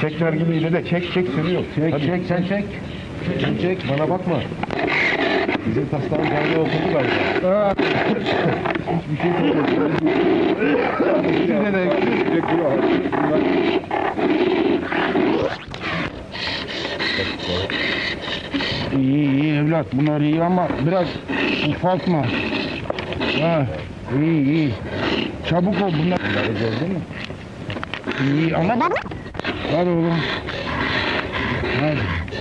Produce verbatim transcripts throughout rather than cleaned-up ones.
Çek vergiliyle de çek çek sürüyor. Çek Hadi. çek sen çek. Sen çek bana bakma. Bizim taslağın canlı oturdu galiba. Aa. Hiçbir şey söylemiyorum. Size de çekiyor. İyi iyi evlat bunlar iyi ama biraz ufaltma. Ha, iyi iyi. Çabuk ol bunlar. Bunları gördün mü? İyi ama hadi oğlum. Hadi.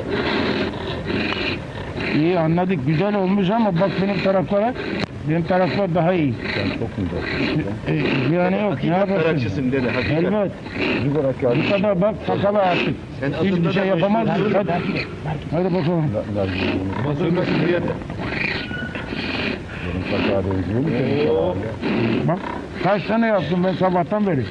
İyi anladık güzel olmuş ama bak benim taraflara benim taraflar daha iyi. Sen çok güzel. E, yani yok ne yaparsın? Karakçısın dede, hakikat. Elbet. Bu kadar bak sakalı artık. Sen Hiçbir adında şey da yapamaz meşhur- mısın? Hadi. Hadi bakalım. Basılmasın diye de. Benim sakağa benziyor mu senin sakağın? Bak kaç tane yaptım ben sabahtan beri.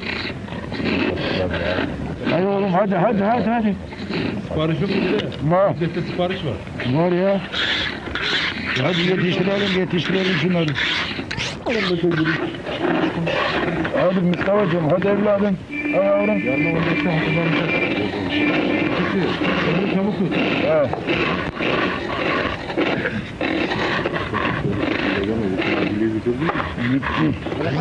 Hadi oğlum hadi hadi hadi hadi. Sipariş yok mu bir de? Var. Millette sipariş var. Var ya. Hadi yetiştirelim yetiştirelim şunları. Hadi Mustafa'cığım hadi evladım. Hadi yavrum. Yanına onda işte hatırlamayacak. Peki, onu çabuk tut. Ha. Gitti.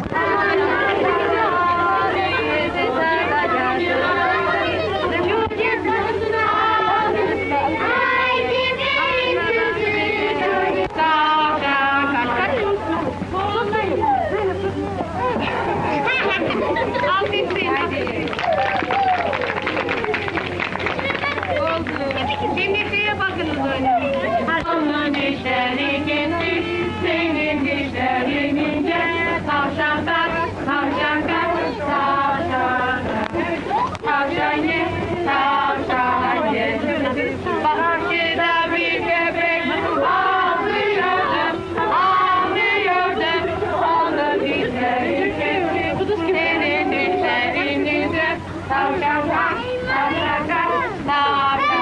Şimdi şeye bakınız öyle. Onun dişleri gitti, senin dişlerin ince. Tavşan tak, tavşan tak, tavşan tak. Tavşan ye, tavşan ye. Bahçede bir köpek ağlıyordum, ağlıyordum. Onun dişleri gitti, senin dişlerin ince. Tavşan tak, tavşan tak, tavşan tak.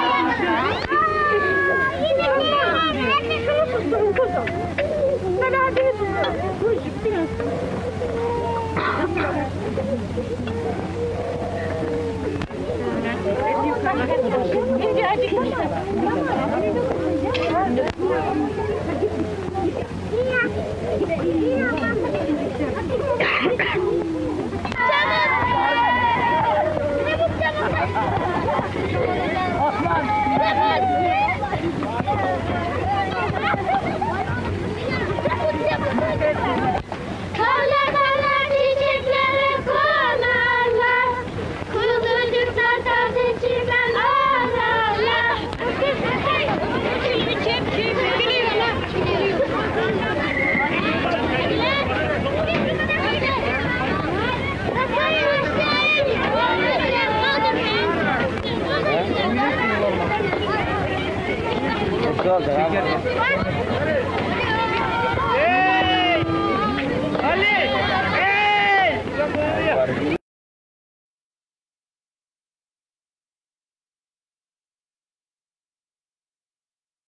Karlar karlar çiçeklere konarlar, kıvırcıklar taze çimen ağlarlar. Çok güzel.